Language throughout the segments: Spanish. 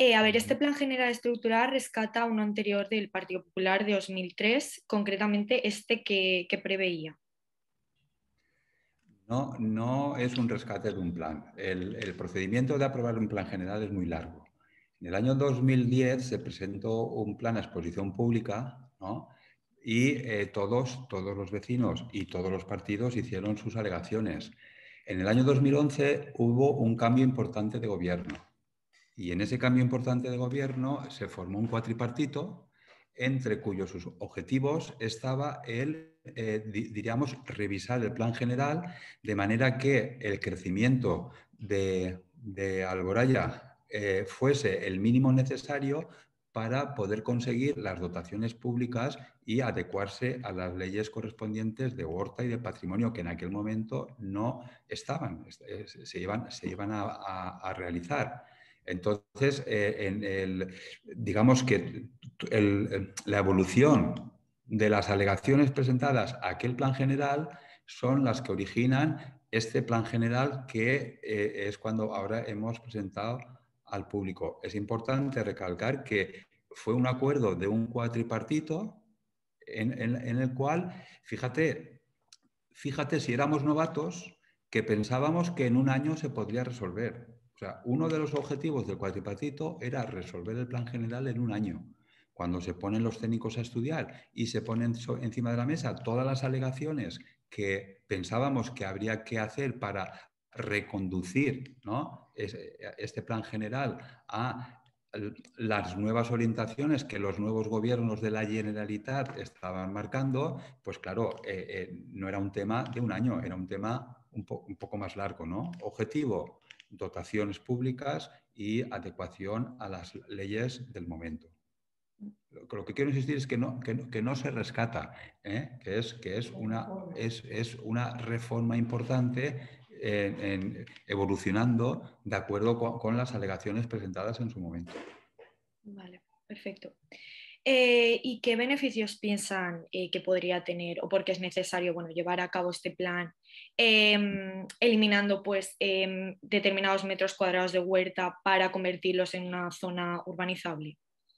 A ver, este Plan General Estructural rescata uno anterior del Partido Popular de 2003, concretamente este que preveía. No, no es un rescate de un plan. El procedimiento de aprobar un plan general es muy largo. En el año 2010 se presentó un plan a exposición pública, ¿no? Y todos los vecinos y todos los partidos hicieron sus alegaciones. En el año 2011 hubo un cambio importante de gobierno y en ese cambio importante de gobierno se formó un cuatripartito entre cuyos objetivos estaba diríamos, revisar el plan general de manera que el crecimiento de Alboraya fuese el mínimo necesario para poder conseguir las dotaciones públicas y adecuarse a las leyes correspondientes de huerta y de patrimonio que en aquel momento no estaban, se iban a realizar. Entonces, digamos que la evolución de las alegaciones presentadas a aquel plan general son las que originan este plan general que es cuando ahora hemos presentado al público. Es importante recalcar que fue un acuerdo de un cuatripartito en el cual, fíjate si éramos novatos, que pensábamos que en un año se podría resolver. O sea, uno de los objetivos del cuatripartito era resolver el plan general en un año. Cuando se ponen los técnicos a estudiar y se ponen encima de la mesa todas las alegaciones que pensábamos que habría que hacer para reconducir, ¿no?, este plan general a las nuevas orientaciones que los nuevos gobiernos de la Generalitat estaban marcando, pues claro, no era un tema de un año, era un tema un poco más largo, ¿no? Objetivo, dotaciones públicas y adecuación a las leyes del momento. Lo que quiero insistir es que no se rescata, que es una reforma importante evolucionando de acuerdo con las alegaciones presentadas en su momento. Vale, perfecto. ¿Y qué beneficios piensan que podría tener o por qué es necesario, bueno, llevar a cabo este plan, eliminando pues determinados metros cuadrados de huerta para convertirlos en una zona urbanizable?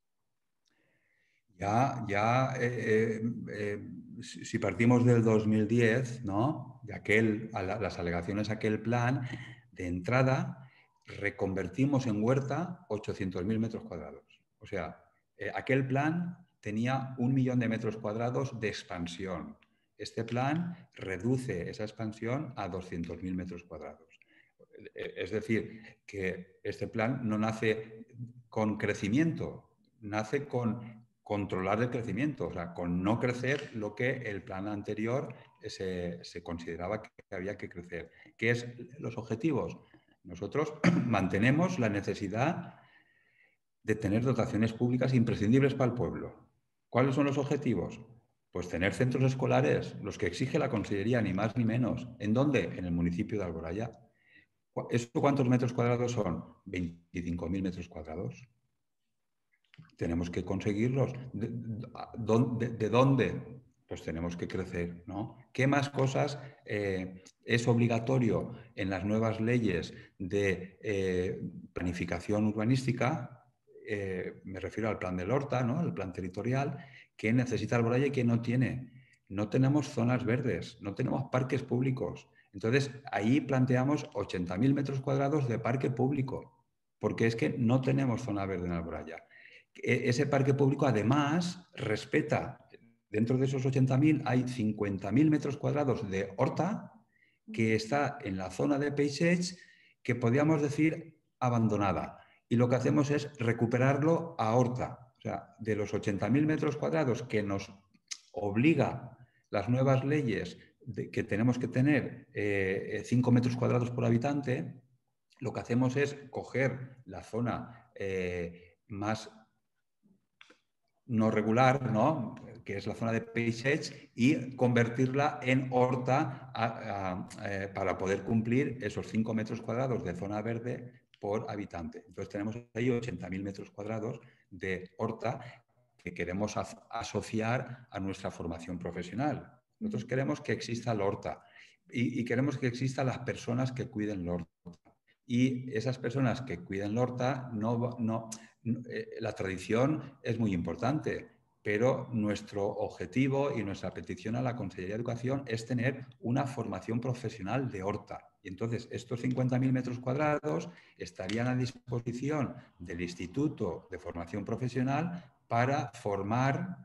Si partimos del 2010, ¿no?, de las alegaciones a aquel plan, de entrada reconvertimos en huerta 800.000 metros cuadrados. O sea, aquel plan tenía 1 millón de metros cuadrados de expansión. Este plan reduce esa expansión a 200.000 metros cuadrados. Es decir, que este plan no nace con crecimiento, nace con controlar el crecimiento, o sea, con no crecer lo que el plan anterior se consideraba que había que crecer. ¿Qué es los objetivos? Nosotros mantenemos la necesidad de tener dotaciones públicas imprescindibles para el pueblo. ¿Cuáles son los objetivos? Pues tener centros escolares, los que exige la Consellería, ni más ni menos. ¿En dónde? En el municipio de Alboraya. ¿Eso cuántos metros cuadrados son? 25.000 metros cuadrados. Tenemos que conseguirlos. ¿De dónde? Pues tenemos que crecer, ¿no? ¿Qué más cosas es obligatorio en las nuevas leyes de planificación urbanística? Me refiero al plan del Horta, ¿no?, el plan territorial, que necesita Alboraya y que no tiene. No tenemos zonas verdes, no tenemos parques públicos. Entonces, ahí planteamos 80.000 metros cuadrados de parque público, porque es que no tenemos zona verde en Alboraya. Ese parque público además respeta, dentro de esos 80.000 hay 50.000 metros cuadrados de horta que está en la zona de Peixets, que podríamos decir abandonada. Y lo que hacemos es recuperarlo a horta. O sea, de los 80.000 metros cuadrados que nos obliga las nuevas leyes que tenemos que tener 5 metros cuadrados por habitante, lo que hacemos es coger la zona más no regular, ¿no?, que es la zona de Peixets, y convertirla en horta para poder cumplir esos 5 metros cuadrados de zona verde por habitante. Entonces tenemos ahí 80.000 metros cuadrados de horta que queremos asociar a nuestra formación profesional. Nosotros queremos que exista la horta y queremos que existan las personas que cuiden la horta. Y esas personas que cuiden la horta no la tradición es muy importante, pero nuestro objetivo y nuestra petición a la Consellería de Educación es tener una formación profesional de horta. Y entonces estos 50.000 metros cuadrados estarían a disposición del Instituto de Formación Profesional para formar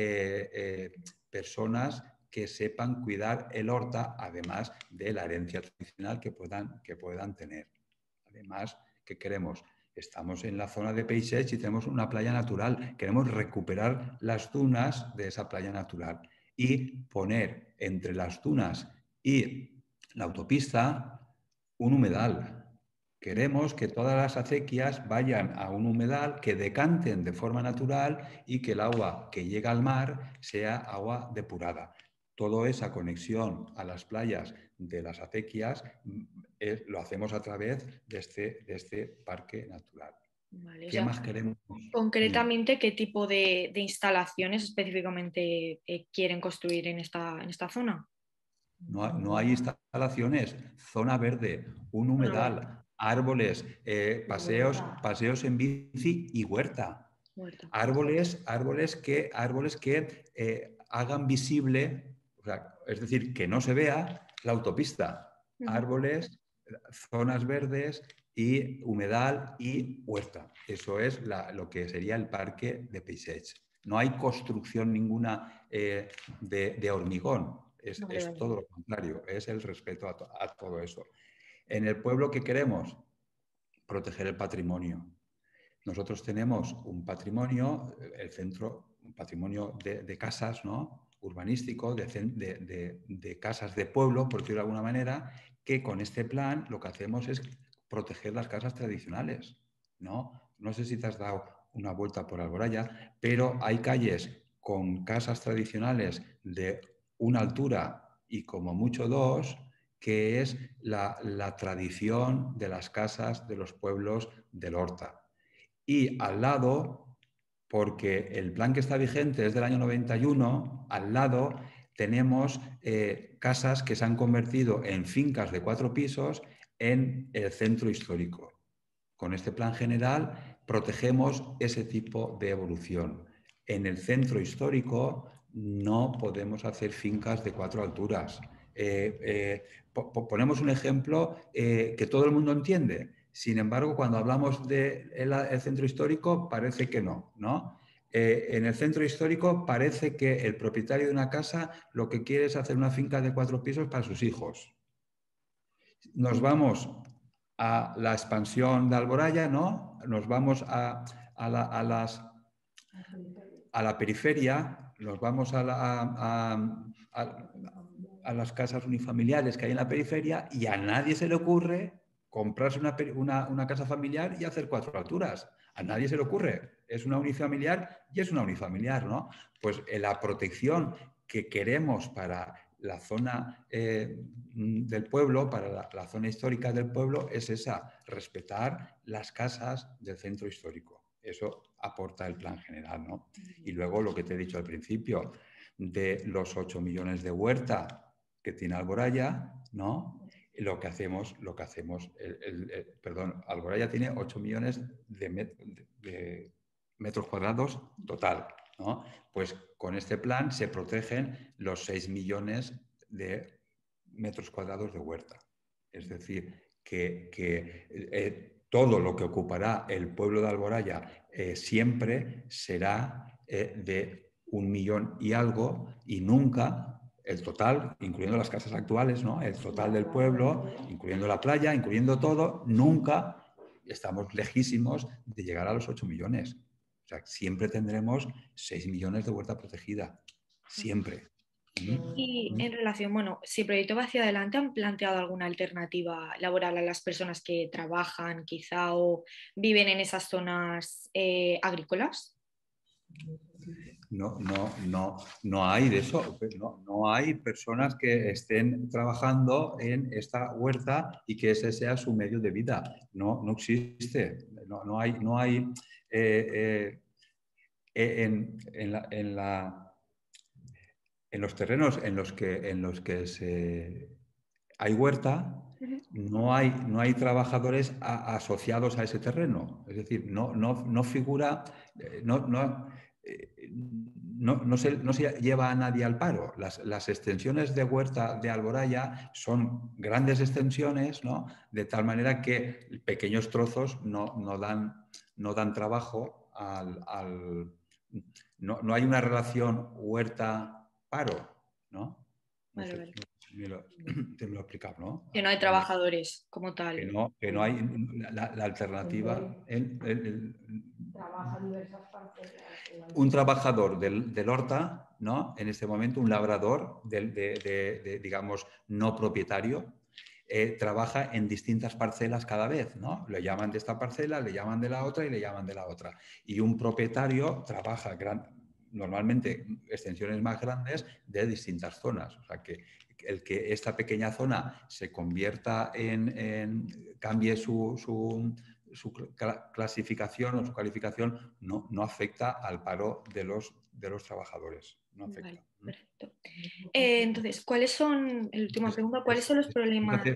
personas que sepan cuidar el horta, además de la herencia tradicional que puedan tener. Además, ¿qué queremos? Estamos en la zona de Peixets y tenemos una playa natural. Queremos recuperar las dunas de esa playa natural y poner entre las dunas y la autopista un humedal. Queremos que todas las acequias vayan a un humedal, que decanten de forma natural y que el agua que llega al mar sea agua depurada. Toda esa conexión a las playas de las acequias lo hacemos a través de este parque natural. Vale, o ¿Qué sea, más queremos? Dime. concretamente, ¿qué tipo de instalaciones específicamente quieren construir en esta zona? No hay instalaciones, zona verde, un Zona verde, humedal, árboles, paseos en bici y huerta. huerta. Árboles que hagan visible, o sea, es decir, que no se vea la autopista. Ujú. Árboles, zonas verdes y humedal y huerta. Eso es lo que sería el parque de Peixets. No hay construcción ninguna de hormigón. Vale, Es vale, todo vale. lo contrario, es el respeto a todo eso. En el pueblo, ¿qué queremos? Proteger el patrimonio. Nosotros tenemos un patrimonio, el centro, un patrimonio de casas, ¿no? Urbanístico, de casas de pueblo, por decirlo de alguna manera, que con este plan lo que hacemos es proteger las casas tradicionales, ¿no? No sé si te has dado una vuelta por Alboraya, pero hay calles con casas tradicionales de una altura y como mucho dos, que es la tradición de las casas de los pueblos del Horta. Y al lado, porque el plan que está vigente es del año 91, al lado tenemos casas que se han convertido en fincas de 4 pisos en el centro histórico. Con este plan general protegemos ese tipo de evolución. En el centro histórico no podemos hacer fincas de 4 alturas. Ponemos un ejemplo que todo el mundo entiende. Sin embargo, cuando hablamos del centro histórico, parece que no, ¿no? En el centro histórico parece que el propietario de una casa lo que quiere es hacer una finca de 4 pisos para sus hijos. Nos vamos a la expansión de Alboraya, ¿no? Nos vamos a la periferia, nos vamos a las casas unifamiliares que hay en la periferia y a nadie se le ocurre comprarse una casa familiar y hacer 4 alturas. A nadie se le ocurre. Es una unifamiliar y es una unifamiliar, ¿no? Pues la protección que queremos para la zona del pueblo, para la zona histórica del pueblo, es esa, respetar las casas del centro histórico. Eso aporta el plan general, ¿no? Y luego lo que te he dicho al principio, de los 8 millones de huerta que tiene Alboraya, ¿no? Perdón, Alboraya tiene 8 millones de metros cuadrados total, ¿no? Pues con este plan se protegen los 6 millones de metros cuadrados de huerta. Es decir, que todo lo que ocupará el pueblo de Alboraya siempre será de 1 millón y algo y nunca el total, incluyendo las casas actuales, ¿no? El total del pueblo, incluyendo la playa, incluyendo todo, nunca estamos lejísimos de llegar a los 8 millones. O sea, siempre tendremos 6 millones de huerta protegida. Siempre. Y en relación, bueno, si el proyecto va hacia adelante, ¿han planteado alguna alternativa laboral a las personas que trabajan quizá o viven en esas zonas agrícolas? No hay de eso. No hay personas que estén trabajando en esta huerta y que ese sea su medio de vida. No existe. No hay en los terrenos en los que hay huerta, no hay trabajadores asociados a ese terreno. Es decir, no figura, no se lleva a nadie al paro. Las extensiones de huerta de Alboraya son grandes extensiones, ¿no? De tal manera que pequeños trozos no dan trabajo no hay una relación huerta-paro, ¿no? No Vale, sé, vale. te me lo he explicado, ¿no? Que no hay trabajadores como tal. Que no hay la alternativa. Trabaja diversas parcelas. Un trabajador del horta, ¿no? En este momento, un labrador, digamos, no propietario, trabaja en distintas parcelas cada vez, ¿no? Le llaman de esta parcela, le llaman de la otra y le llaman de la otra. Y un propietario trabaja normalmente extensiones más grandes de distintas zonas. O sea, que el que esta pequeña zona se convierta cambie su clasificación o su calificación no afecta al paro de los trabajadores. No afecta. Vale, perfecto. Entonces, ¿cuáles son, la última pregunta, cuáles son los problemas?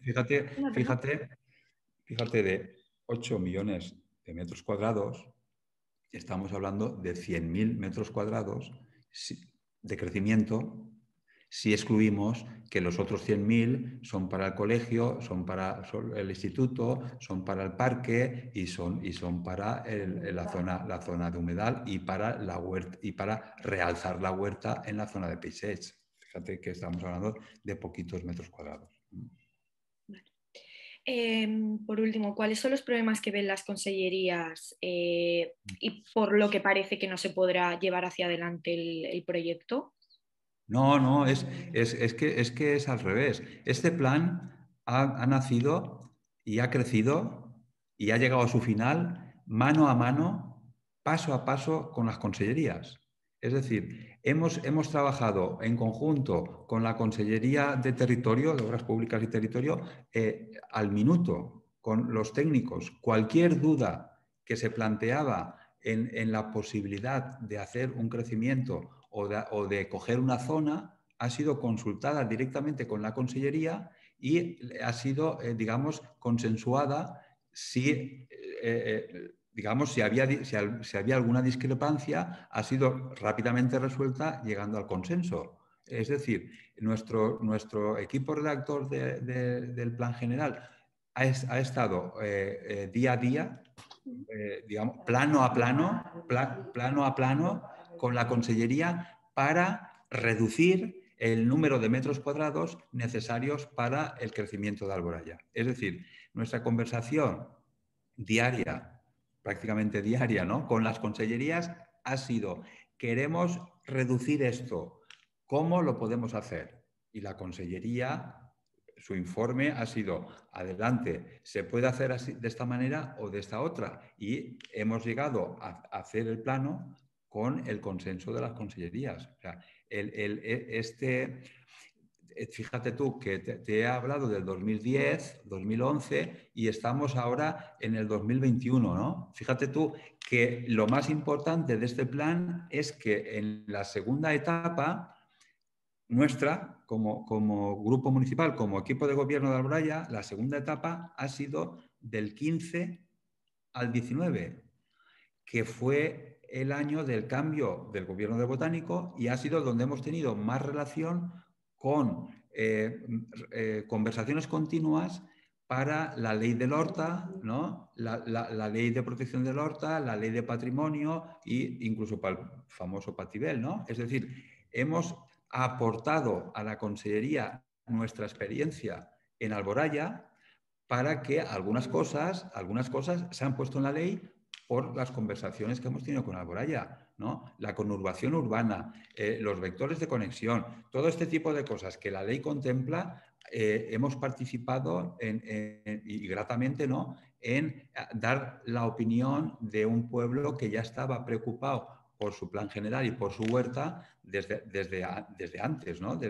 Fíjate, de 8 millones de metros cuadrados, estamos hablando de 100.000 metros cuadrados de crecimiento si excluimos que los otros 100.000 son para el colegio, son para el instituto, son para el parque y son para la zona de humedal y para la huerta y para realzar la huerta en la zona de paisaje. Fíjate que estamos hablando de poquitos metros cuadrados. Por último, ¿cuáles son los problemas que ven las consellerías y por lo que parece que no se podrá llevar hacia adelante el proyecto? No, es que es al revés. Este plan ha nacido y ha crecido y ha llegado a su final mano a mano, paso a paso con las consellerías. Es decir, hemos trabajado en conjunto con la Consellería de Territorio, de Obras Públicas y Territorio, al minuto, con los técnicos. Cualquier duda que se planteaba en la posibilidad de hacer un crecimiento o de coger una zona ha sido consultada directamente con la Consellería y ha sido, digamos, consensuada digamos, si había alguna discrepancia, ha sido rápidamente resuelta llegando al consenso. Es decir, nuestro equipo redactor del Plan General ha estado día a día, digamos, plano a plano, con la Consellería para reducir el número de metros cuadrados necesarios para el crecimiento de Alboraya. Es decir, nuestra conversación diaria, prácticamente diaria, ¿no?, con las consellerías ha sido: queremos reducir esto, ¿cómo lo podemos hacer? Y la consellería, su informe ha sido: adelante, se puede hacer así, de esta manera o de esta otra. Y hemos llegado a hacer el plano con el consenso de las consellerías. O sea, fíjate tú que te he hablado del 2010, 2011 y estamos ahora en el 2021, ¿no? Fíjate tú que lo más importante de este plan es que en la segunda etapa nuestra, como grupo municipal, como equipo de gobierno de Alboraya, la segunda etapa ha sido del 15 al 19, que fue el año del cambio del gobierno de Botánico y ha sido donde hemos tenido más relación con conversaciones continuas para la ley del Horta, ¿no?, la ley de protección del Horta, la ley de patrimonio e incluso para el famoso Patibel, ¿no? Es decir, hemos aportado a la Consellería nuestra experiencia en Alboraya para que algunas cosas se han puesto en la ley por las conversaciones que hemos tenido con Alboraya, ¿no? La conurbación urbana, los vectores de conexión, todo este tipo de cosas que la ley contempla, hemos participado y gratamente, ¿no?, en dar la opinión de un pueblo que ya estaba preocupado por su plan general y por su huerta desde antes, ¿no?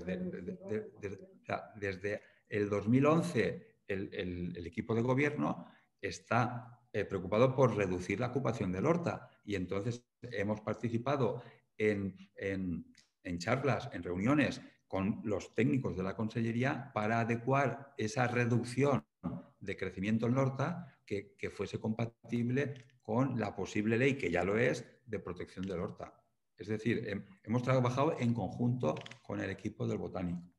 Desde el 2011 el equipo de gobierno está preocupado por reducir la ocupación del Horta y entonces hemos participado en charlas, en reuniones con los técnicos de la Consellería para adecuar esa reducción de crecimiento en Horta que fuese compatible con la posible ley, que ya lo es, de protección del Horta. Es decir, hemos trabajado en conjunto con el equipo del Botánico.